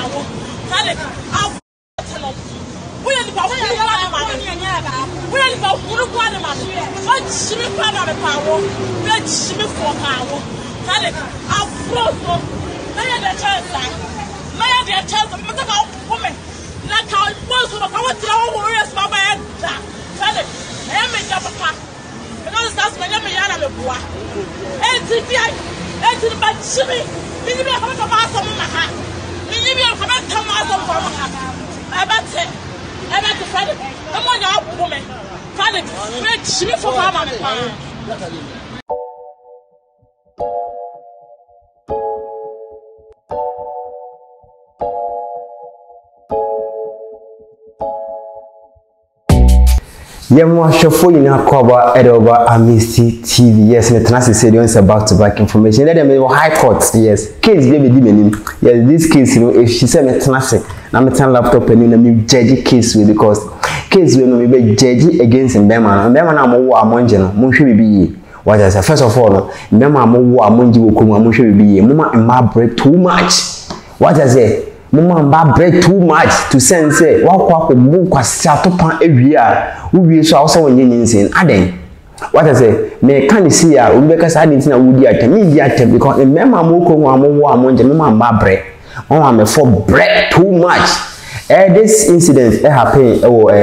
Shofo in Akoba Edoba Amisty TV. Yes, me Tanasi said it's about to back information. Let them be high court. Yes, case baby dimeni. Yes, this case, you know, if she said me Tanasi, na me tan laptop and you me judge case with because case we no me be judge against Mbema. Mbema na mo wo amonje no. Mo hwe bibi. What I say first of all, no, Mbema mo wo amonje wo komu mo hwe bibi. Mo ma break too much. What I say Mama break too much to sense what bu kwasa topan ewia uwie so awso wonye nyinsin aden what I say me can see ya we be say adin na wudi atem me di atem because remember mo ko wa mo wo amonje mama break on am for break too much this incident happen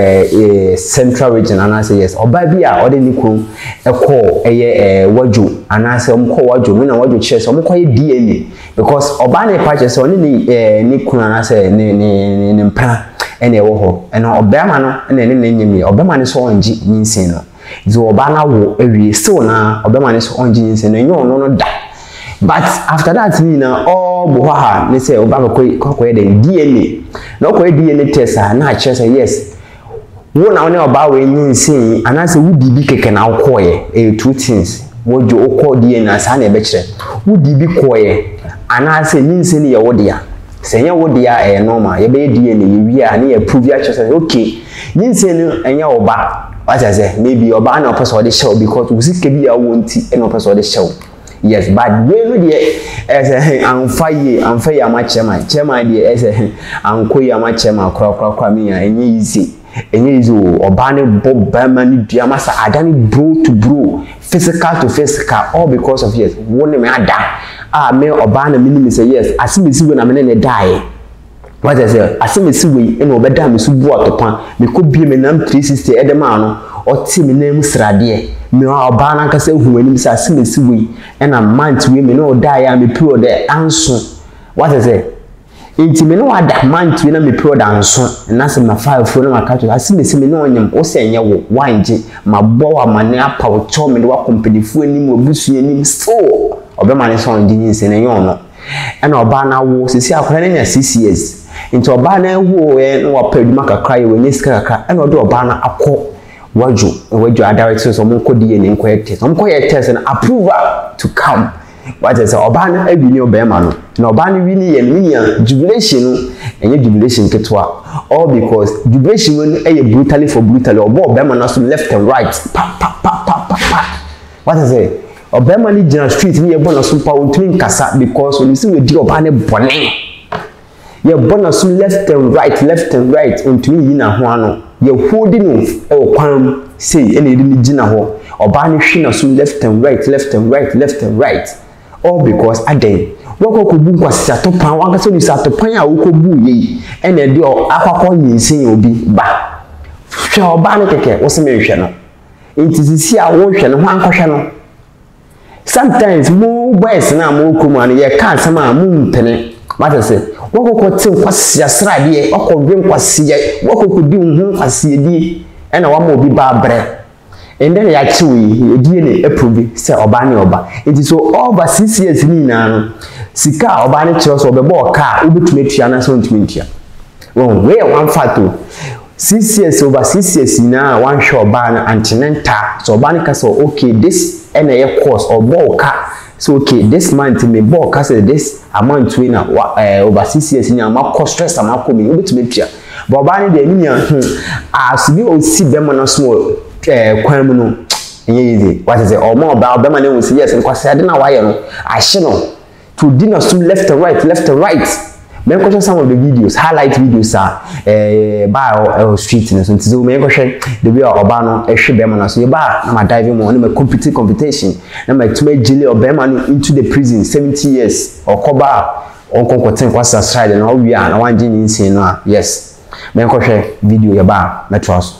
central region and I say yes oba bia ode ni krom call waju and I say call waju me na waju che so call DNA because oba na purchase on ni kunu and I say ni mpra ene wo ho eno obema no ene ne nyemi obema ne so onji nyinsin no zo oba na wo awie still na obema ne so onji nyinsin no nyo no da. But after that, Nina, all Buhaha, they say, Obama, DNA. No DNA test, and I just say yes. One hour about when you see, and I say, would be can now call two things. What you call DNA as an bachelor? Would be quiet? And I say, Ninsin, your dear. Say, what dear, a normal, your baby DNA, we are near prove your choice. Okay, Ninsin and your back. As I say, maybe your banner opposite or the show because we see can be a wound and opposite the show. Yes, but we know the as a I'm fire my chairman dear as a I'm queer my chairman crop me and easy or banning Bob Berman Diamasa Adani bro to bro physical to physical all because of yes one me ada male or banner minimum say yes I see me see when I'm in a die. What I say I see me see we and over damn so bought upon me could be me name 360 edemano or team name Sradie. Me obana ka se hu anim sa simesi we and a month we me no die am pure the anso what I say inti me no ada month we na me pure the anso na se ma 5 fo na maka to asimesi me no onyam o se enye wo wanje ma bo wa mane apa wo cho me de wa company fu anim obusu anim so obema ne so ndi nyin se na nyon no and obana wo sisi akora na 6 years inti obana wo no wa paduma kakra ye we niska kakra and odo obana akọ waju directors so monko DNA inquire test monko test and approval to come what is obana ebini obema no na obana wini ye minia jubilation enye jubilation ketwa all because jubilation when brutally for brutally obo obema na so left and right pa what is it obema ni general street ni ye bona so pa ontumi nkasa because when you see we di obana bone ye bona so left and right ontumi yi na ho ano ye holding no e kwan say ene edi ni gina ho oba ni hwe na so left and right all because aden woko ko bu kwasa to pan wanga so ni sa to pan a woko bu yi ene de akakọ nyinsin obi ba hwe oba ni keke wo se me hwe no enti a wo hwe no ho ankọhwe no sometimes mo boys na mo kuma no ye ka sama mo mpene what say woko ko tin kwasa srade woko dwen kwasa woko ko di hu kwasa di ena wa mo bi ba bre and then ya chiwi DNA approve say oba ni oba it is so over 6 years ni na no sika oba ni chiro so obebo ka ubetumi tua na so ntumi tua won we one fato 6 years over 6 years na one show oba na antinenta so oba ni ka so okay this ena ye course obo ka so okay this month me bo ka say this amount we na over 6 years ni ama cost stress ama ko me ubetumi tua but oba ni de ni as bi o si be mo na small kwan mu no enye easy what is it or more about them and say yes nkwase ade na waye no ahye no to dinner some left and right me go some of the videos, highlight videos by or street so me go share the way oba no e hwe be ma na so ba na ma dive mo na ma competition na ma tuma jile oba ma into the prison 70 years or koba on konkoten kwa stride na wi a na wanje ni nsin no yes me go share video ya ba na trust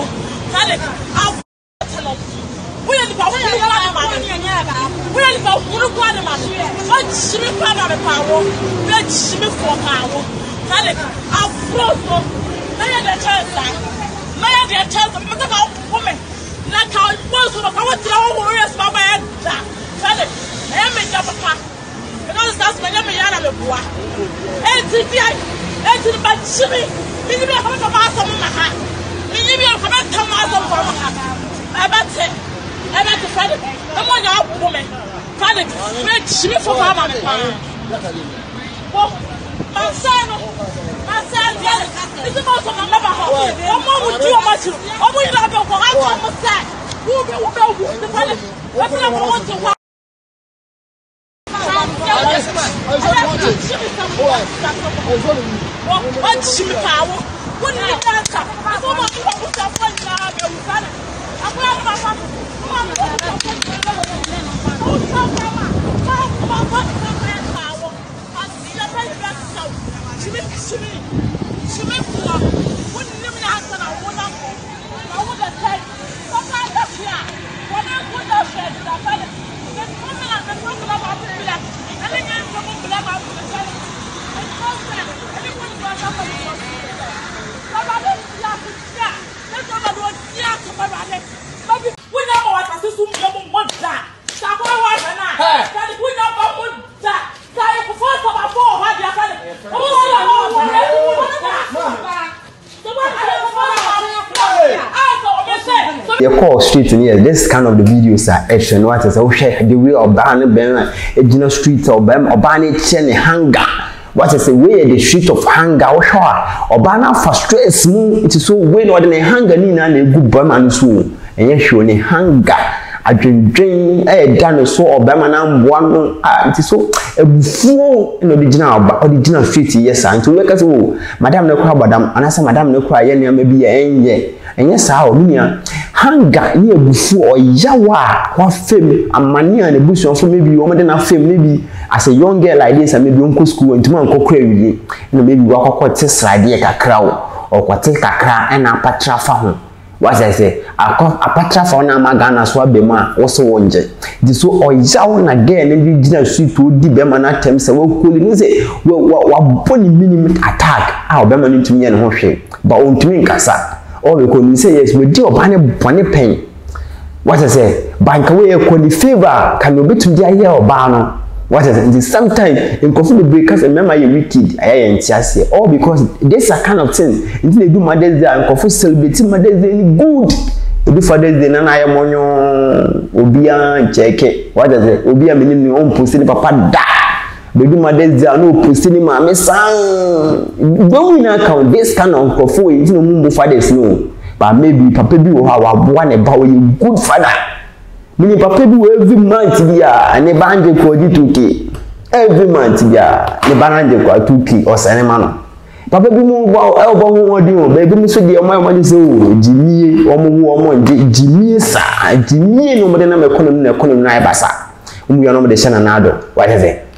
You call street and yes, this kind of the videos are action. What is oh share the way of ban ben a street or bam or ban chen hunger. What is the way the street of hunger or sure or banner frustrates me. It is so way more than a hunger ni na good bam and so and yes you only hunger. I drink done so or bam and one it is so a full original street yes and to look at oh madam no cry madam and I say madam no cry maybe and yes how hunger ni ebufu or yawa wa fame amani and ebusu so maybe you want na fame maybe as a young girl like this and maybe on school and man ko kra wi maybe wa kokko slide kakra or kwate kakra and apatra fa ho what I say apatra fa na magana so abema wo so wonje di so oyawo na girl ni gina sweet o di bema na tem se wo koli ni say wa boni minimum attack a obema ni ntumi ye ne ho hwe ba o ntumi nkasa all because you say yes we do bone pain what I say bank we e favor can you be to dia here oba no what I say sometimes in coffee breakers and remember you wicked entiase all because this a kind of thing until they do Mother's Day and coffee celebrate Mother's Day good do Father's Day na na ayemonyo obia cheke what I say obia menim on post ni papa da baby Mother's Day no post ni ma me sang don't na count this kind of coffee you know mumbo fathers no but maybe papa bi wo ha wa boa ne ba we good father mini papa bi every month dia ane banje ko di 2k every month dia ne banje ko 2k o sane ma no papa bi mu wa elbo ho di o baby mu so dia o se o jimie o mu wo mo jimie sa jimie no mo de na ekonomi na ebasa mu ya no mo de hye na ado what is it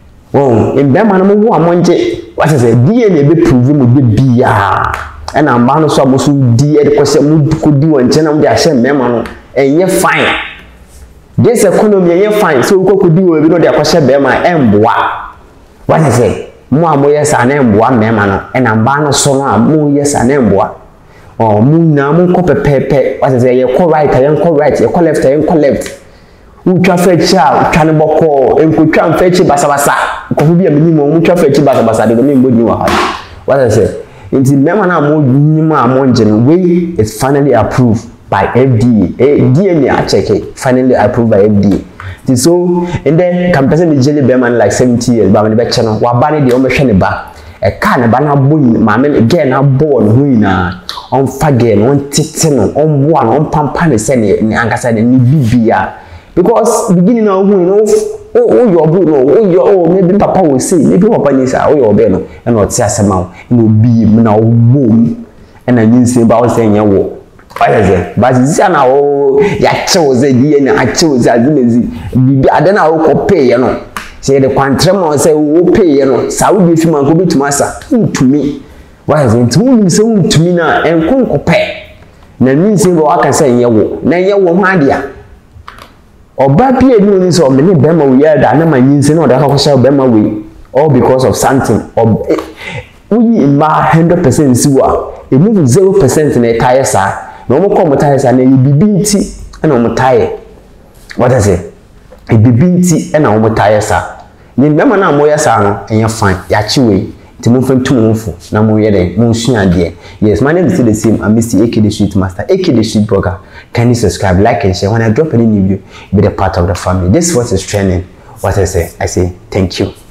oh in bema no mo wo amonje what is it die na be prove mo be bia and am ba no so mo so die de ko se mo ko di won che na mo de ahye mema no enye fine this economy enye fine so ko ko di wo bi no de akoshe bema emboa what is it mo amoye sa na emboa mema no and am ba no so no mo yes na emboa oh mo na mo ko pepepe what is it ye ko right ye ko right ye ko left ye ko left utwa fecha utwa ne boko enkotwa mfechi basabasa ko bi aminimo utwa fechi basabasa de me mbodi wa ha what I say inti mema na mo nyima amonje no way is finally approved by FDA DNA check it finally approved by FDA so and then can person be jelly beman like 70 years ba me be che no wa ba ne de o me hwe ne ba e ka ne ba na bo ma me again na bo no hu ina on fage no on tete no on bo no on pampa ne se ne ankasa ne bibia because beginning now who you know oh your bro no oh your oh maybe papa will say maybe papa ni say oh your be no and o ti asema na obi na obom and I yin say ba say yen wo why but this na o ya chew ze die na a chew ze azimezi bibi adana o ko pay ye no say the kwantrem say o pay ye no saudi fi man ko betuma sa ntumi why say ntumi say ntumi na enko ko pay na yin say ba aka say yen wo na yen wo ho ade a oba pie ni oni so me ne be ma we ya da na man yin say no da ka ko say be ma we all because of something or we ma 100% siwa e move 0% na tire sa no mo ko mo tire sa na e bibi nti na mo tire what I say e bibi nti na mo tire sa ni mema na mo ya sa no enye fine ya chiwe ti mo fantu mo fu na mo ye den mo sua de yes my name is still the same Amisty aka the street master aka the street blogger. Can you subscribe, like and share? When I drop any new video, be the part of the family. This is what is trending. What I say thank you.